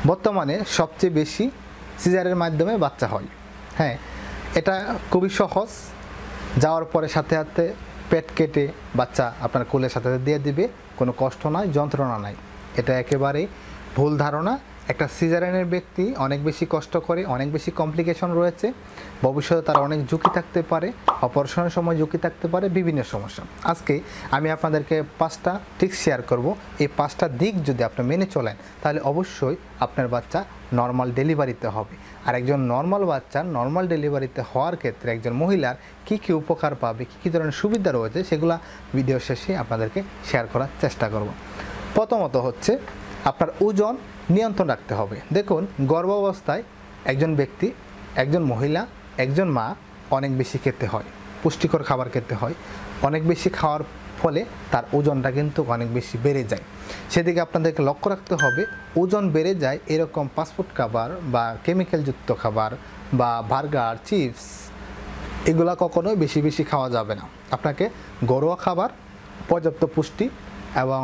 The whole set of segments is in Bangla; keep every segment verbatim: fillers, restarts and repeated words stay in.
বর্তমানে সবচেয়ে বেশি সিজারের মাধ্যমে বাচ্চা হয়। হ্যাঁ, এটা খুবই সহজ। যাওয়ার পরে সাথে সাথে পেট কেটে বাচ্চা আপনার কোলের সাথে সাথে দিয়ে দিবে, কোনো কষ্ট নয়, যন্ত্রণা নাই। এটা একেবারেই ভুল ধারণা। একটা সিজারিয়ানের ব্যক্তি অনেক বেশি কষ্ট করে, অনেক বেশি কমপ্লিকেশন রয়েছে, ভবিষ্যতে তার অনেক ঝুঁকি থাকতে পারে, অপারেশনের সময় ঝুঁকি থাকতে পারে, বিভিন্ন সমস্যা। আজকে আমি আপনাদেরকে পাঁচটা টিপস শেয়ার করব। এই পাঁচটা দিক যদি আপনি মেনে চলেন তাহলে অবশ্যই আপনার বাচ্চা নর্মাল ডেলিভারিতে হবে। আর একজন নর্মাল বাচ্চা নর্মাল ডেলিভারিতে হওয়ার ক্ষেত্রে একজন মহিলার কী কী উপকার পাবে, কী কী ধরনের সুবিধা রয়েছে, সেগুলো ভিডিও শেষে আপনাদেরকে শেয়ার করার চেষ্টা করব। প্রথমত হচ্ছে আপনার ওজন নিয়ন্ত্রণ রাখতে হবে। দেখুন, গর্ভাবস্থায় একজন ব্যক্তি, একজন মহিলা, একজন মা অনেক বেশি খেতে হয়, পুষ্টিকর খাবার খেতে হয়। অনেক বেশি খাওয়ার ফলে তার ওজনটা কিন্তু অনেক বেশি বেড়ে যায়। সেদিকে আপনাদেরকে লক্ষ্য রাখতে হবে। ওজন বেড়ে যায় এরকম ফাস্টফুড খাবার বা কেমিক্যালযুক্ত খাবার বা বার্গার, চিপস, এগুলা কখনোই বেশি বেশি খাওয়া যাবে না। আপনাকে ঘরোয়া খাবার, পর্যাপ্ত পুষ্টি এবং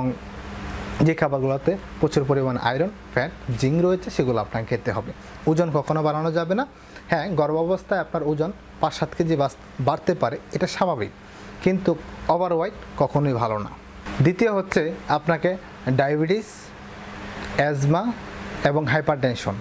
যে খাবারগুলোতে প্রচুর পরিমাণ আয়রন, ফ্যাট, জিঙ্ক রয়েছে সেগুলো আপনাকে খেতে হবে। ওজন কখনো বাড়ানো যাবে না। হ্যাঁ, গর্ভাবস্থায় আপনার ওজন পাঁচ সাত কেজি বাড়তে পারে, এটা স্বাভাবিক, কিন্তু ওভার ওয়েট কখনোই ভালো না। দ্বিতীয় হচ্ছে আপনাকে ডায়াবেটিস, অ্যাজমা এবং হাইপারটেনশন,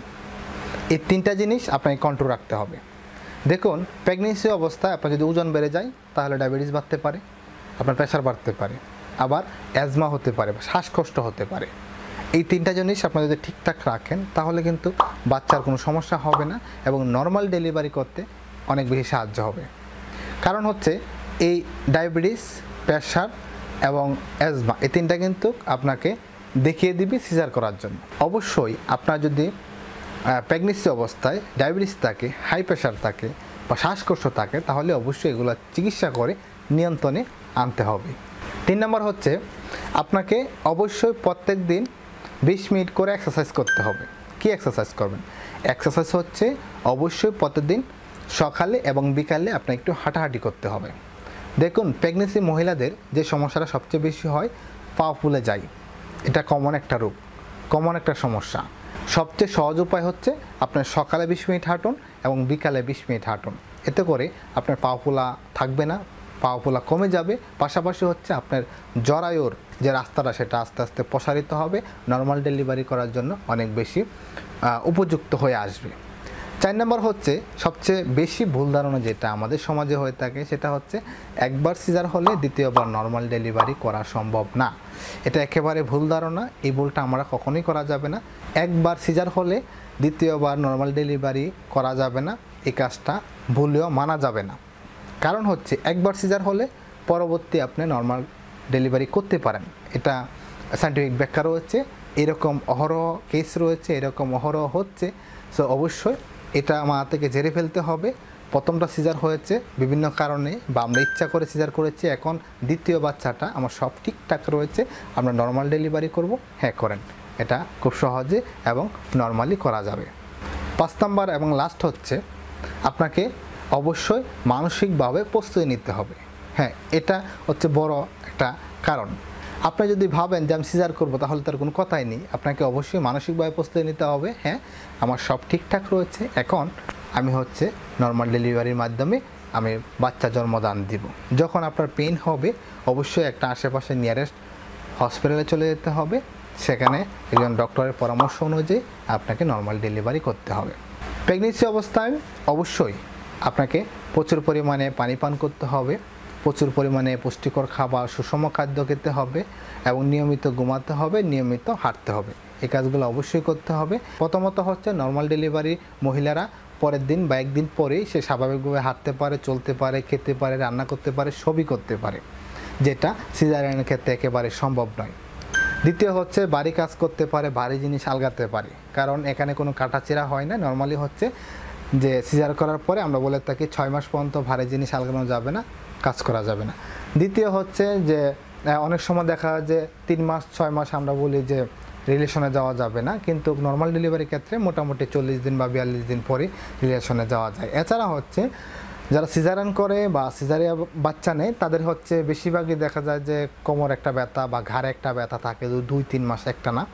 এই তিনটা জিনিস আপনাকে কন্ট্রোল রাখতে হবে। দেখুন, প্রেগনেন্সি অবস্থায় আপনার যদি ওজন বেড়ে যায় তাহলে ডায়াবেটিস বাড়তে পারে, আপনার প্রেশার বাড়তে পারে, আবার অ্যাজমা হতে পারে, শ্বাসকষ্ট হতে পারে। এই তিনটা জিনিস আপনারা যদি ঠিকঠাক রাখেন তাহলে কিন্তু বাচ্চার কোনো সমস্যা হবে না এবং নর্মাল ডেলিভারি করতে অনেক বেশি সাহায্য হবে। কারণ হচ্ছে এই ডায়াবেটিস, প্রেশার এবং অ্যাজমা, এই তিনটা কিন্তু আপনাকে দেখিয়ে দিবে সিজার করার জন্য। অবশ্যই আপনার যদি প্রেগনেন্সি অবস্থায় ডায়াবেটিস থাকে, হাই প্রেশার থাকে বা শ্বাসকষ্ট থাকে তাহলে অবশ্যই এগুলো চিকিৎসা করে নিয়ন্ত্রণে আনতে হবে। তিন নম্বর হচ্ছে আপনাকে অবশ্যই প্রত্যেক দিন বিশ মিনিট করে এক্সারসাইজ করতে হবে। কি এক্সারসাইজ করবেন? এক্সারসাইজ হচ্ছে অবশ্যই প্রতিদিন সকালে এবং বিকালে আপনার একটু হাঁটাহাঁটি করতে হবে। দেখুন, প্রেগনেন্সি মহিলাদের যে সমস্যাটা সবচেয়ে বেশি হয়, পা ফুলে যায়। এটা কমন একটা রোগ, কমন একটা সমস্যা। সবচেয়ে সহজ উপায় হচ্ছে আপনার সকালে বিশ মিনিট হাঁটুন এবং বিকালে বিশ মিনিট হাঁটুন। এতে করে আপনার পা ফোলা থাকবে না, পা ফোলা কমে যাবে। পাশাপাশি হচ্ছে আপনার জরায়ুর যে রাস্তাটা সেটা আস্তে আস্তে প্রসারিত হবে, নর্মাল ডেলিভারি করার জন্য অনেক বেশি উপযুক্ত হয়ে আসবে। চার নম্বর হচ্ছে সবচেয়ে বেশি ভুল ধারণা যেটা আমাদের সমাজে হয়ে থাকে, সেটা হচ্ছে একবার সিজার হলে দ্বিতীয়বার নর্মাল ডেলিভারি করা সম্ভব না। এটা একেবারে ভুল ধারণা। এই ভুলটা আমরা কখনোই করা যাবে না। একবার সিজার হলে দ্বিতীয়বার নর্মাল ডেলিভারি করা যাবে না, এই কাজটা ভুলেও মানা যাবে না। কারণ হচ্ছে একবার সিজার হলে পরবর্তী আপনি নর্মাল ডেলিভারি করতে পারেন, এটা সায়েন্টিফিক ব্যাখ্যা রয়েছে। এরকম অহরহ কেস রয়েছে, এরকম অহরহ হচ্ছে। সো অবশ্যই এটা আমার থেকে ঝেড়ে ফেলতে হবে। প্রথমটা সিজার হয়েছে বিভিন্ন কারণে বা আমরা ইচ্ছা করে সিজার করেছি, এখন দ্বিতীয় বাচ্চাটা আমার সব ঠিকঠাক রয়েছে, আমরা নর্মাল ডেলিভারি করব। হ্যাঁ, করেন। এটা খুব সহজে এবং নর্মালি করা যাবে। পাঁচ নাম্বার এবং লাস্ট হচ্ছে আপনাকে অবশ্যই মানসিকভাবে প্রস্তুতি নিতে হবে। হ্যাঁ, এটা হচ্ছে বড় একটা কারণ। আপনি যদি ভাবেন যে আমি সিজার করবো তাহলে তার কোনো কথাই নেই, আপনাকে অবশ্যই মানসিকভাবে প্রস্তুতি নিতে হবে। হ্যাঁ, আমার সব ঠিকঠাক রয়েছে, এখন আমি হচ্ছে নর্মাল ডেলিভারির মাধ্যমে আমি বাচ্চা জন্মদান দিব। যখন আপনার পেইন হবে অবশ্যই একটা আশেপাশে নিয়ারেস্ট হসপিটালে চলে যেতে হবে, সেখানে একজন ডক্টরের পরামর্শ অনুযায়ী আপনাকে নর্মাল ডেলিভারি করতে হবে। প্রেগনেন্সি অবস্থায় অবশ্যই আপনাকে প্রচুর পরিমাণে পানি পান করতে হবে, প্রচুর পরিমাণে পুষ্টিকর খাবার, সুষম খাদ্য খেতে হবে এবং নিয়মিত ঘুমাতে হবে, নিয়মিত হাঁটতে হবে। এই কাজগুলো অবশ্যই করতে হবে। প্রথমত হচ্ছে নর্মাল ডেলিভারি মহিলারা পরের দিন বা একদিন পরেই সে স্বাভাবিকভাবে হাঁটতে পারে, চলতে পারে, খেতে পারে, রান্না করতে পারে, সবই করতে পারে, যেটা সিজারিয়ানের ক্ষেত্রে একেবারে সম্ভব নয়। দ্বিতীয় হচ্ছে বাড়ি কাজ করতে পারে, ভারী জিনিস আলগাতে পারে, কারণ এখানে কোনো কাটাচিরা হয় না। নর্মালি হচ্ছে যে সিজার করার পরে আমরা বলে থাকি ছয় মাস পর্যন্ত ভারী জিনিস আলগানো যাবে না, কাজ করা যাবে না। দ্বিতীয় হচ্ছে যে অনেক সময় দেখা যায় যে তিন মাস ছয় মাস আমরা বলি যে রিলেশনে যাওয়া যাবে না, কিন্তু নর্মাল ডেলিভারির ক্ষেত্রে মোটামুটি চল্লিশ দিন বা বিয়াল্লিশ দিন পরে রিলেশনে যাওয়া যায়। এছাড়া হচ্ছে যারা সিজারিয়ান করে বা সিজারিয়া বাচ্চা নেয় তাদের হচ্ছে বেশিরভাগই দেখা যায় যে কোমর একটা ব্যথা বা ঘাড়ে একটা ব্যথা থাকে দুই তিন মাস একটা না।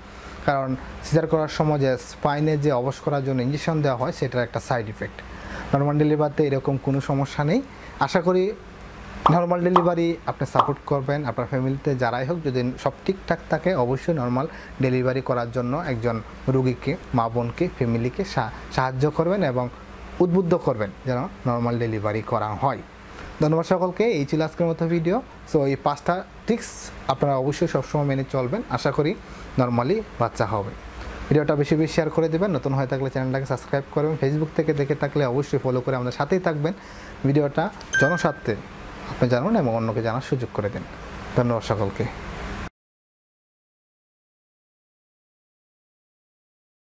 কারণ সিজার করার সময় যে স্পাইনে যে অবশ করার জন্য ইঞ্জেকশন দেওয়া হয় সেটার একটা সাইড ইফেক্ট। নর্মাল ডেলিভারিতে এরকম কোনো সমস্যা নেই। আশা করি নর্মাল ডেলিভারি আপনি সাপোর্ট করবেন, আপনার ফ্যামিলিতে যারাই হোক যদি সব ঠিকঠাক থাকে অবশ্যই নর্মাল ডেলিভারি করার জন্য একজন রোগীকে, মা বোনকে, ফ্যামিলিকে সাহায্য করবেন এবং উদ্বুদ্ধ করবেন যেন নর্মাল ডেলিভারি করা হয়। ধন্যবাদ সকলকে। এই ছিল আজকের মতো ভিডিও। সো এই পাঁচটা টিপস আপনারা অবশ্যই সবসময় মেনে চলবেন, আশা করি নর্মালি বাচ্চা হবে। ভিডিওটা বেশি বেশি শেয়ার করে দেবেন, নতুন হয়ে থাকলে চ্যানেলটাকে সাবস্ক্রাইব করবেন, ফেসবুক থেকে দেখে থাকলে অবশ্যই ফলো করে আমাদের সাথেই থাকবেন। ভিডিওটা জনস্বার্থে আপনি জানুন এবং অন্যকে জানার সুযোগ করে দিন। ধন্যবাদ সকলকে।